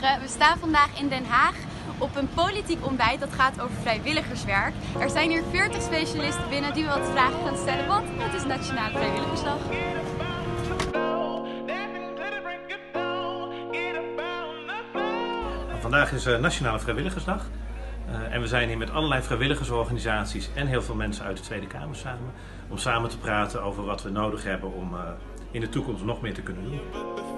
Goedemorgen, we staan vandaag in Den Haag op een politiek ontbijt dat gaat over vrijwilligerswerk. Er zijn hier 40 specialisten binnen die we wat vragen gaan stellen, want het is Nationale Vrijwilligersdag. Vandaag is Nationale Vrijwilligersdag en we zijn hier met allerlei vrijwilligersorganisaties en heel veel mensen uit de Tweede Kamer samen. Om samen te praten over wat we nodig hebben om in de toekomst nog meer te kunnen doen.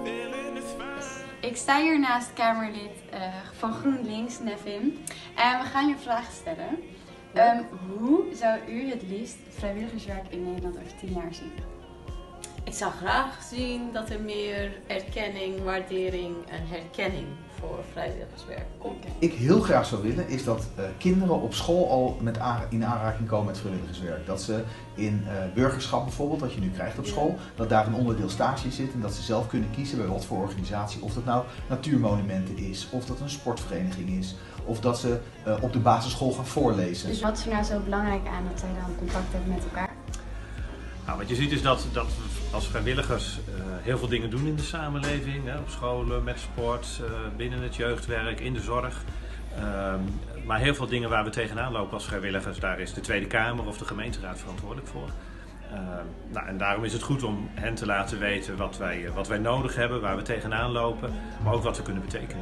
Ik sta hier naast Kamerlid van GroenLinks, Nevin, en we gaan je vragen stellen. Hoe zou u het liefst vrijwilligerswerk in Nederland over 10 jaar zien? Ik zou graag zien dat er meer erkenning, waardering en herkenning voor vrijwilligerswerk komt. Ik heel graag zou willen is dat kinderen op school al in aanraking komen met vrijwilligerswerk. Dat ze in burgerschap bijvoorbeeld, wat je nu krijgt op school, dat daar een onderdeel stage zit en dat ze zelf kunnen kiezen bij wat voor organisatie. Of dat nou natuurmonumenten is, of dat een sportvereniging is, of dat ze op de basisschool gaan voorlezen. Dus wat is er nou zo belangrijk aan dat zij dan contact hebben met elkaar? Nou, wat je ziet is dat we als vrijwilligers heel veel dingen doen in de samenleving. Hè, op scholen, met sport, binnen het jeugdwerk, in de zorg. Maar heel veel dingen waar we tegenaan lopen als vrijwilligers, daar is de Tweede Kamer of de gemeenteraad verantwoordelijk voor. En daarom is het goed om hen te laten weten wat wij nodig hebben, waar we tegenaan lopen, maar ook wat we kunnen betekenen.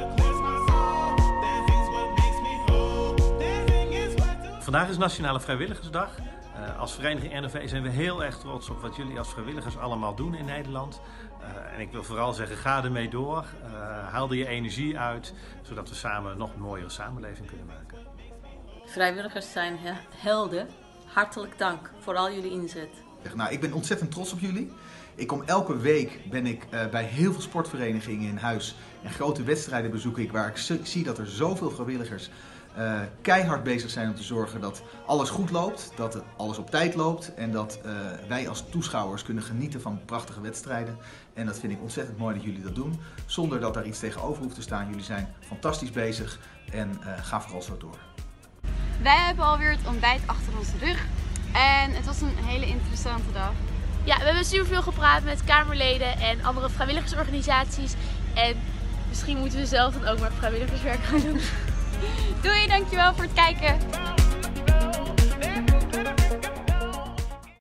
Vandaag is Nationale Vrijwilligersdag. Als vereniging NRV zijn we heel erg trots op wat jullie als vrijwilligers allemaal doen in Nederland. En ik wil vooral zeggen, ga ermee door. Haal er je energie uit, zodat we samen nog een mooiere samenleving kunnen maken. Vrijwilligers zijn helden. Hartelijk dank voor al jullie inzet. Nou, ik ben ontzettend trots op jullie. Ik kom elke week bij heel veel sportverenigingen in huis en grote wedstrijden bezoek ik waar ik zie dat er zoveel vrijwilligers keihard bezig zijn om te zorgen dat alles goed loopt, dat alles op tijd loopt en dat wij als toeschouwers kunnen genieten van prachtige wedstrijden. En dat vind ik ontzettend mooi dat jullie dat doen, zonder dat daar iets tegenover hoeft te staan. Jullie zijn fantastisch bezig en ga vooral zo door. Wij hebben alweer het ontbijt achter onze rug en het was een hele interessante dag. Ja, we hebben superveel gepraat met Kamerleden en andere vrijwilligersorganisaties. En misschien moeten we zelf dan ook maar vrijwilligerswerk gaan doen. Doei, dankjewel voor het kijken.